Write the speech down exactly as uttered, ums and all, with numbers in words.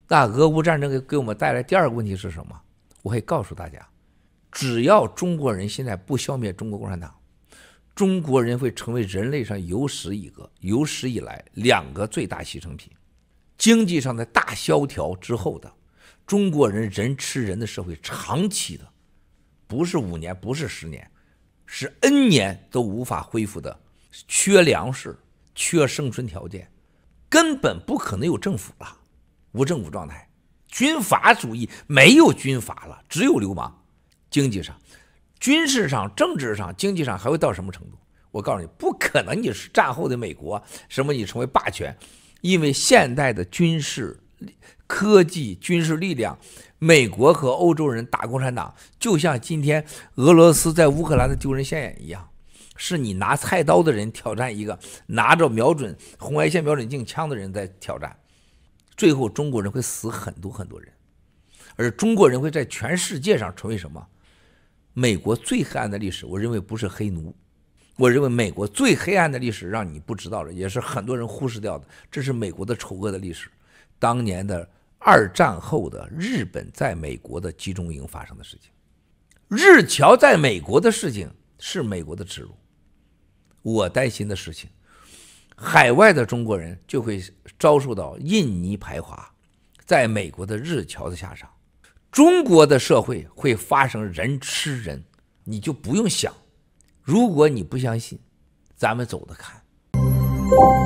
那俄乌战争给给我们带来第二个问题是什么？我可以告诉大家，只要中国人现在不消灭中国共产党，中国人会成为人类上有史以个有史以来两个最大牺牲品。经济上的大萧条之后的中国人人吃人的社会，长期的，不是五年，不是十年，是 N 年都无法恢复的，缺粮食，缺生存条件，根本不可能有政府了，无政府状态，军阀主义，没有军阀了，只有流氓。经济上、军事上、政治上、经济上还会到什么程度？我告诉你，不可能你是战后的美国，什么你成为霸权，因为现代的军事科技、军事力量，美国和欧洲人打共产党，就像今天俄罗斯在乌克兰的丢人现眼一样，是你拿菜刀的人挑战一个拿着瞄准红外线瞄准镜枪的人在挑战，最后中国人会死很多很多人，而中国人会在全世界上成为什么？美国最黑暗的历史，我认为不是黑奴，我认为美国最黑暗的历史让你不知道的，也是很多人忽视掉的，这是美国的丑恶的历史。当年的二战后的日本在美国的集中营发生的事情，日侨在美国的事情是美国的耻辱。我担心的事情，海外的中国人就会遭受到印尼排华，在美国的日侨的下场。中国的社会会发生人吃人，你就不用想。如果你不相信，咱们走着看。